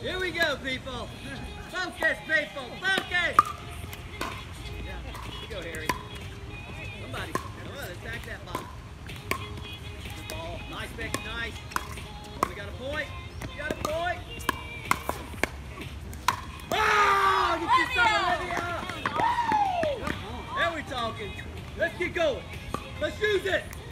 Here we go, people. Focus, people. Focus. Yeah, here we go, Harry. Somebody, come on, attack that ball. Good ball. Nice, Becky, nice. Oh, we got a point. We got a point. Oh, get you some, Olivia. Now we're talking. Let's get going. Let's use it.